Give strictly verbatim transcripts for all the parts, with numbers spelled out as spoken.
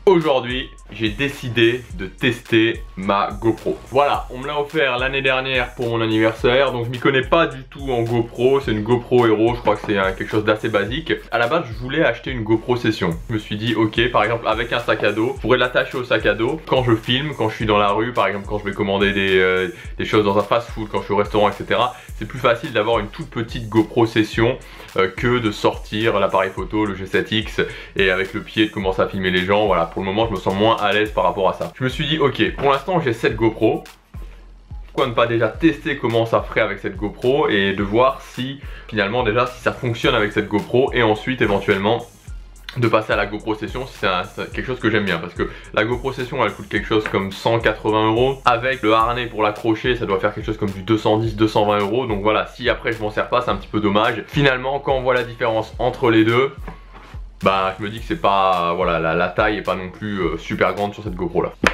Aujourd'hui, j'ai décidé de tester ma GoPro. Voilà, on me l'a offert l'année dernière pour mon anniversaire, donc je m'y connais pas du tout en GoPro. C'est une GoPro Hero, je crois que c'est hein, quelque chose d'assez basique. À la base, je voulais acheter une GoPro Session. Je me suis dit, ok, par exemple, avec un sac à dos, je pourrais l'attacher au sac à dos quand je filme, quand je suis dans la rue, par exemple, quand je vais commander des, euh, des choses dans un fast-food, quand je suis au restaurant, et cetera. C'est plus facile d'avoir une toute petite GoPro Session euh, que de sortir l'appareil photo, le G sept X, et avec le pied de commencer à filmer les gens. Voilà, pour le moment, je me sens moins à l'aise par rapport à ça. Je me suis dit, ok, pour l'instant, j'ai cette GoPro. Pourquoi ne pas déjà tester comment ça ferait avec cette GoPro et de voir si, finalement, déjà, si ça fonctionne avec cette GoPro et ensuite, éventuellement, de passer à la GoPro Session si c'est quelque chose que j'aime bien, parce que la GoPro Session elle coûte quelque chose comme cent quatre-vingts euros, avec le harnais pour l'accrocher ça doit faire quelque chose comme du deux cent dix à deux cent vingt euros, donc voilà, si après je m'en sers pas c'est un petit peu dommage. Finalement quand on voit la différence entre les deux, bah je me dis que c'est pas, voilà, la, la taille est pas non plus euh, super grande sur cette GoPro là.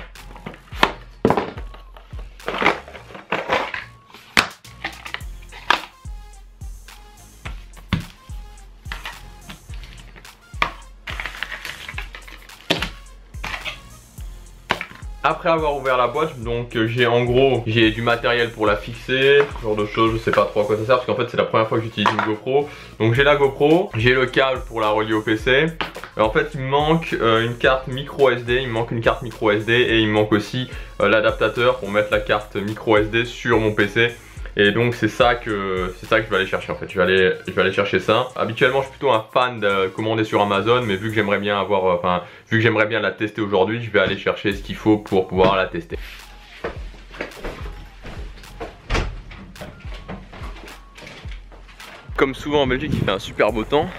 Après avoir ouvert la boîte, donc euh, j'ai en gros j'ai du matériel pour la fixer, ce genre de choses, je sais pas trop à quoi ça sert parce qu'en fait c'est la première fois que j'utilise une GoPro. Donc j'ai la GoPro, j'ai le câble pour la relier au P C. Et en fait il me manque euh, une carte micro S D, il me manque une carte micro S D et il me manque aussi euh, l'adaptateur pour mettre la carte micro S D sur mon P C. Et donc c'est ça que c'est ça que je vais aller chercher en fait. Je vais aller je vais aller chercher ça. Habituellement je suis plutôt un fan de commander sur Amazon, mais vu que j'aimerais bien avoir euh, enfin vu que j'aimerais bien la tester aujourd'hui, je vais aller chercher ce qu'il faut pour pouvoir la tester. Comme souvent en Belgique, il fait un super beau temps.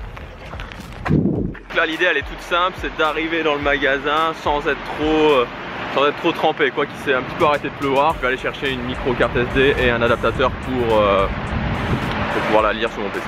Donc là l'idée elle est toute simple, c'est d'arriver dans le magasin sans être trop euh, sans être trop trempé, quoi qu'il s'est un petit peu arrêté de pleuvoir. Je vais aller chercher une micro carte S D et un adaptateur pour, euh, pour pouvoir la lire sur mon P C.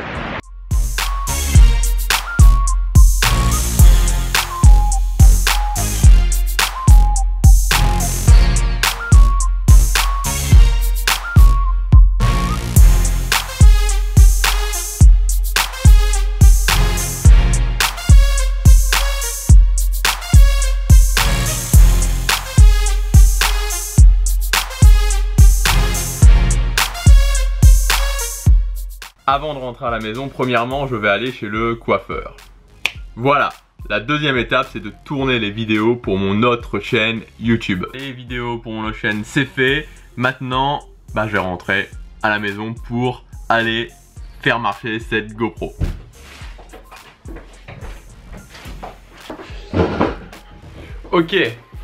Avant de rentrer à la maison, premièrement, je vais aller chez le coiffeur. Voilà, la deuxième étape, c'est de tourner les vidéos pour mon autre chaîne YouTube. Les vidéos pour mon autre chaîne, c'est fait. Maintenant, bah, je vais rentrer à la maison pour aller faire marcher cette GoPro. Ok,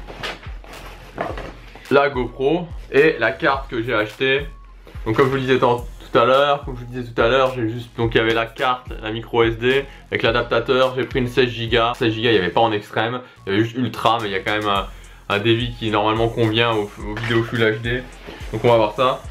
la GoPro et la carte que j'ai achetée. Donc comme je vous le disais tantôt, tout à l'heure, comme je vous disais tout à l'heure, j'ai juste, donc il y avait la carte, la micro S D avec l'adaptateur, j'ai pris une seize giga, seize giga il n'y avait pas en extrême, il y avait juste ultra, mais il y a quand même un, un débit qui normalement convient aux, aux vidéos Full H D, donc on va voir ça.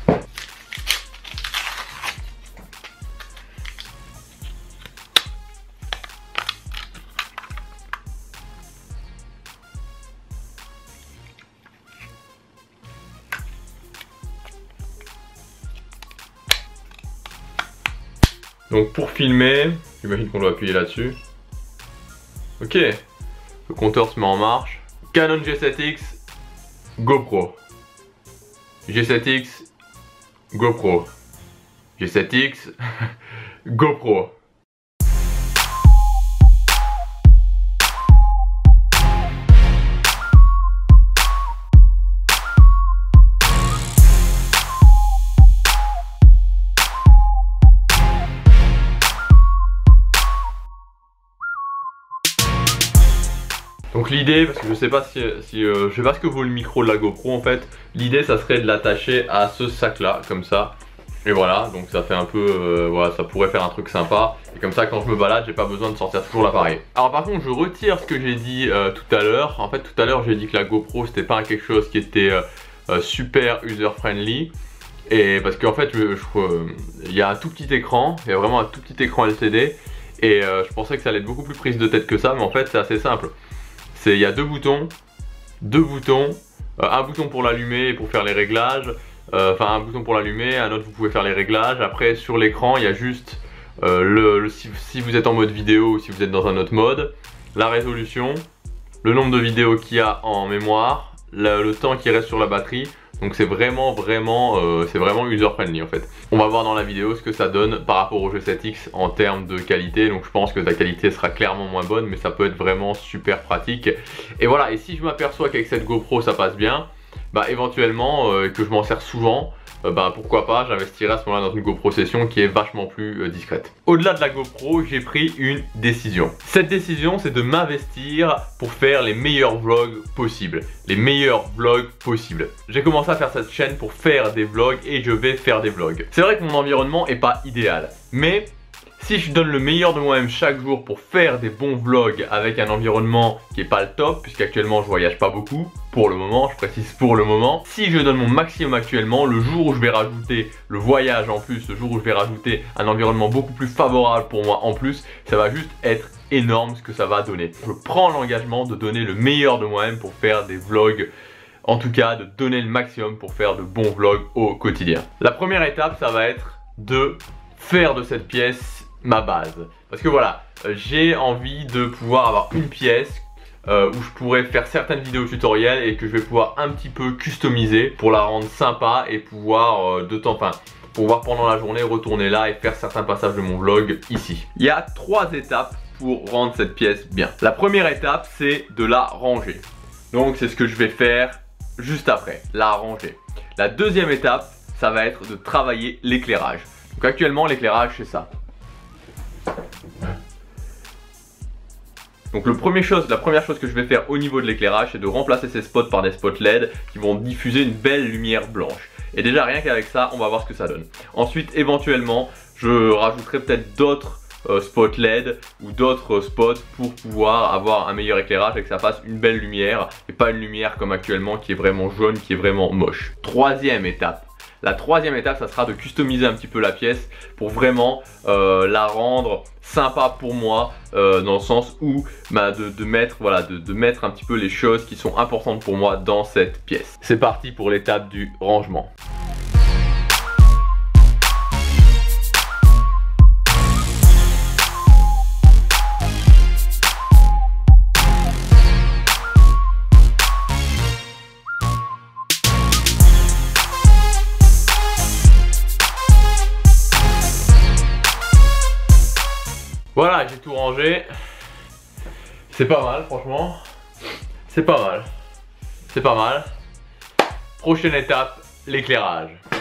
Donc pour filmer, j'imagine qu'on doit appuyer là-dessus. Ok, le compteur se met en marche. Canon G sept X, GoPro. G sept X, GoPro. G sept X, GoPro. Donc l'idée, parce que je sais pas si, si euh, je sais pas ce que vaut le micro de la GoPro en fait. L'idée ça serait de l'attacher à ce sac là, comme ça. Et voilà, donc ça fait un peu, euh, voilà, ça pourrait faire un truc sympa. Et comme ça quand je me balade, j'ai pas besoin de sortir toujours l'appareil. Alors par contre je retire ce que j'ai dit euh, tout à l'heure. En fait tout à l'heure j'ai dit que la GoPro c'était pas quelque chose qui était euh, euh, super user friendly. Et parce qu'en fait je, je, euh, il y a un tout petit écran, il y a vraiment un tout petit écran L C D. Et euh, je pensais que ça allait être beaucoup plus prise de tête que ça, mais en fait c'est assez simple. C'est, il y a deux boutons, deux boutons, euh, un bouton pour l'allumer et pour faire les réglages, euh, enfin un bouton pour l'allumer, un autre vous pouvez faire les réglages. Après sur l'écran il y a juste euh, le, le si, si vous êtes en mode vidéo ou si vous êtes dans un autre mode, la résolution le nombre de vidéos qu'il y a en mémoire, le, le temps qui reste sur la batterie. Donc c'est vraiment vraiment euh, c'est vraiment user friendly en fait. On va voir dans la vidéo ce que ça donne par rapport au G sept X en termes de qualité. Donc je pense que ta qualité sera clairement moins bonne, mais ça peut être vraiment super pratique. Et voilà, et si je m'aperçois qu'avec cette GoPro ça passe bien, bah éventuellement euh, que je m'en sers souvent, euh, bah pourquoi pas, j'investirai à ce moment-là dans une GoPro Session qui est vachement plus euh, discrète. Au-delà de la GoPro, j'ai pris une décision. Cette décision, c'est de m'investir pour faire les meilleurs vlogs possibles. Les meilleurs vlogs possibles. J'ai commencé à faire cette chaîne pour faire des vlogs et je vais faire des vlogs. C'est vrai que mon environnement est pas idéal, mais si je donne le meilleur de moi-même chaque jour pour faire des bons vlogs avec un environnement qui est pas le top, puisqu'actuellement je voyage pas beaucoup, pour le moment, je précise pour le moment. Si je donne mon maximum actuellement, le jour où je vais rajouter le voyage en plus, le jour où je vais rajouter un environnement beaucoup plus favorable pour moi en plus, ça va juste être énorme ce que ça va donner. Je prends l'engagement de donner le meilleur de moi-même pour faire des vlogs, en tout cas de donner le maximum pour faire de bons vlogs au quotidien. La première étape, ça va être de faire de cette pièce ma base, parce que voilà, euh, j'ai envie de pouvoir avoir une pièce euh, où je pourrais faire certaines vidéos tutoriels et que je vais pouvoir un petit peu customiser pour la rendre sympa et pouvoir euh, de temps, enfin pouvoir pendant la journée retourner là et faire certains passages de mon vlog ici. Il y a trois étapes pour rendre cette pièce bien. La première étape, c'est de la ranger. Donc c'est ce que je vais faire juste après, la ranger. La deuxième étape, ça va être de travailler l'éclairage. Donc actuellement l'éclairage c'est ça. Donc le premier chose, la première chose que je vais faire au niveau de l'éclairage, c'est de remplacer ces spots par des spots L E D qui vont diffuser une belle lumière blanche. Et déjà rien qu'avec ça, on va voir ce que ça donne. Ensuite, éventuellement, je rajouterai peut-être d'autres euh, spots L E D ou d'autres spots pour pouvoir avoir un meilleur éclairage et que ça fasse une belle lumière et pas une lumière comme actuellement qui est vraiment jaune, qui est vraiment moche. Troisième étape. La troisième étape, ça sera de customiser un petit peu la pièce pour vraiment euh, la rendre sympa pour moi, euh, dans le sens où bah, de, de, mettre, voilà, de, de mettre un petit peu les choses qui sont importantes pour moi dans cette pièce. C'est parti pour l'étape du rangement. Voilà, j'ai tout rangé. C'est pas mal, franchement. C'est pas mal. C'est pas mal. Prochaine étape, l'éclairage.